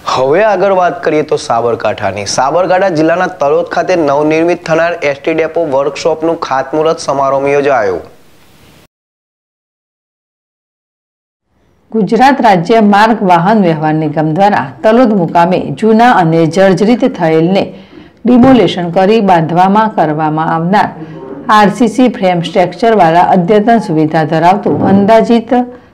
હવે આગળ વાત કરીએ તો સાબરકાંઠા જિલ્લાના તલોદ ખાતે નવનિર્મિત થનાર એસટી ડેપો વર્કશોપનું ખાતમુહૂર્ત સમારોહ યોજાયો. ગુજરાત રાજ્ય માર્ગ વાહન વ્યવહાર નિગમ દ્વારા તલોદ મુકામે જૂના અને જર્જરિત થયેલને ડિમોલેશન કરી બાંધવામાં કરવામાં આવનાર આરસીસી ફ્રેમ સ્ટ્રક્ચર વાળા અદ્યતન સુવિધા ધરાવતું અંદાજિત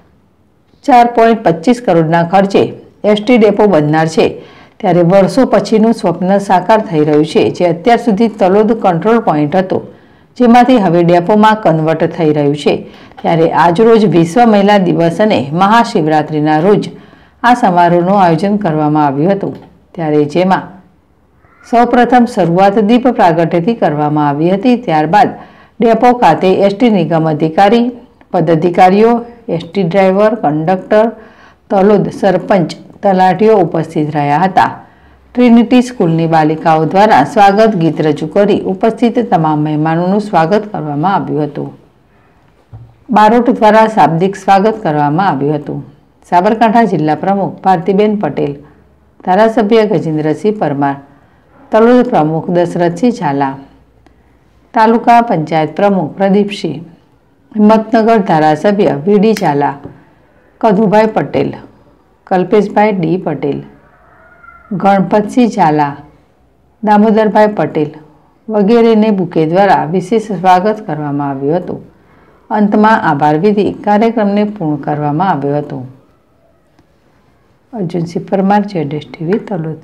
4.25 કરોડના ખર્ચે એસટી ડેપો બનનાર છે. ત્યારે વર્ષો પછીનું સ્વપ્ન સાકાર થઈ રહ્યું છે, જે અત્યાર સુધી તલોદ કંટ્રોલ પોઈન્ટ હતો, જેમાંથી હવે ડેપોમાં કન્વર્ટ થઈ રહ્યું છે. ત્યારે આજરોજ વિશ્વ મહિલા દિવસ અને મહાશિવરાત્રિના રોજ આ સમારોહનું આયોજન કરવામાં આવ્યું હતું. ત્યારે જેમાં સૌપ્રથમ શરૂઆત દીપ પ્રાગટ્યથી કરવામાં આવી હતી. ત્યારબાદ ડેપો ખાતે એસટી નિગમ અધિકારી, પદાધિકારીઓ, એસટી ડ્રાઈવર, કંડક્ટર, તલોદ સરપંચ, તલાટીઓ ઉપસ્થિત રહ્યા હતા. ટ્રિનિટી સ્કૂલની બાલિકાઓ દ્વારા સ્વાગત ગીત રજૂ કરી ઉપસ્થિત તમામ મહેમાનોનું સ્વાગત કરવામાં આવ્યું હતું. બારોટ દ્વારા શાબ્દિક સ્વાગત કરવામાં આવ્યું હતું. સાબરકાંઠા જિલ્લા પ્રમુખ ભારતીબેન પટેલ, ધારાસભ્ય ગજેન્દ્રસિંહ પરમાર, તલોદ પ્રમુખ દશરથસિંહ ઝાલા, તાલુકા પંચાયત પ્રમુખ પ્રદીપસિંહ, હિંમતનગર ધારાસભ્ય વીડી ઝાલા, કદુભાઈ પટેલ, કલ્પેશભાઈ ડી પટેલ, ગણપતસિંહ ઝાલા, દામોદરભાઈ પટેલ વગેરેને બુકે દ્વારા વિશેષ સ્વાગત કરવામાં આવ્યું હતું. અંતમાં આભાર વિધિ કાર્યક્રમને પૂર્ણ કરવામાં આવ્યો હતો. અર્જુનસિંહ પરમાર, જેડેશ ટીવી, તલોદ.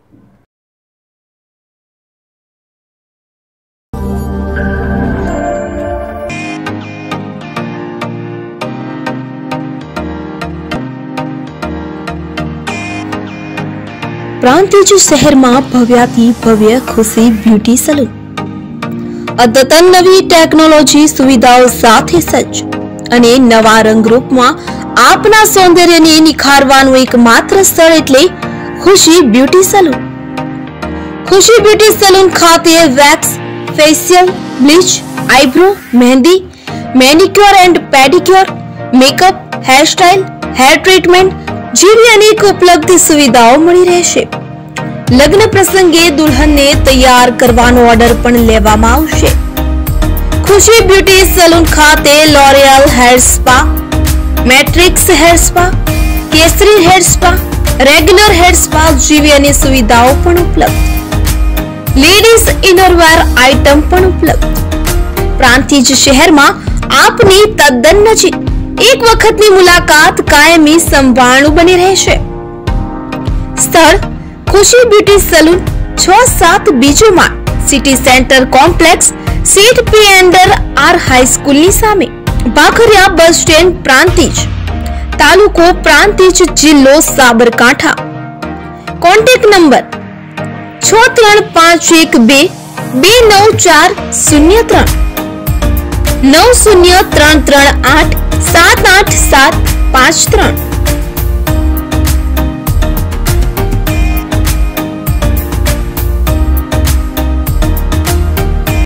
પ્રાંતિજ શહેરમાં ભવ્યાથી ભવ્ય ખુશી બ્યુટી સલૂન અદ્યતન નવી ટેકનોલોજી સુવિધાઓ સાથે સજ્જ અને નવા રંગરૂપમાં આપના સૌંદર્યને નિખારવાનું એકમાત્ર સ્થળ એટલે Khushi beauty salon. Khushi beauty salon ખાતે wax, facial, bleach, eyebrow, mehndi, manicure and pedicure, makeup, hairstyle, hair treatment જેવી અનેક ઉપલબ્ધ સુવિધાઓ મળી રહેશે. લગ્ન પ્રસંગે દુલ્હનને તૈયાર કરવાનો ઓર્ડર પણ લેવામાં આવશે. ખુશી બ્યુટી સલૂન ખાતે L'Oreal hair spa, Matrix hair spa, Kesari hair spa, regular hair spa જેવી અનેક સુવિધાઓ પણ ઉપલબ્ધ. લેડીઝ ઇનરવેર આઇટમ પણ ઉપલબ્ધ. પ્રાંતિજ શહેરમાં આપની તદ્દન નજીક એક વખતની મુલાકાત કાયમી સંભાળનું બની રહેશે. સ્થળ ખુશી બ્યુટી સલૂન 6-7 બીજો માળ, સિટી સેન્ટર કોમ્પ્લેક્સ, સીટ પી એન્ડર આર હાઈસ્કૂલની સામે, ભાખરિયા બસ સ્ટેન્ડ, પ્રાંતિજ, તાલુકો પ્રાંતિજ, જિલ્લો સાબરકાંઠા. Contact number 6351229403 9033387853